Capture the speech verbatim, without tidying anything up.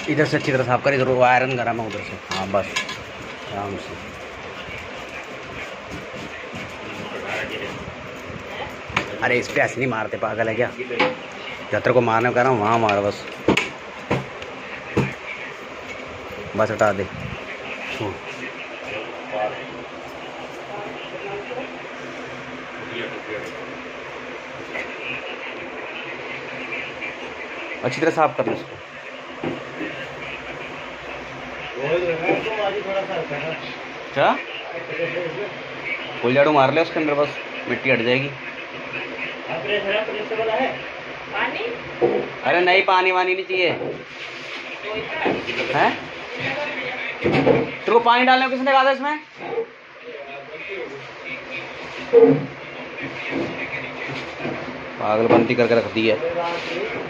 इधर से अच्छी तरह साफ कर, इधर आयरन गर्म है उधर से। हाँ बस आराम से। अरे इस पे ऐसे नहीं मारते, पागल है क्या? जत्र को मारने कह रहा हूँ वहाँ मारो बस। बस हटा दे। अच्छी तरह साफ कर लो इसको। क्या फुल झाड़ू मार ले उसके अंदर, बस मिट्टी हट जाएगी। अरे नहीं, पानी वानी नहीं चाहिए है। तेरे को पानी डालने को किसने कहा था इसमें? पागलपंती करके रख दी है।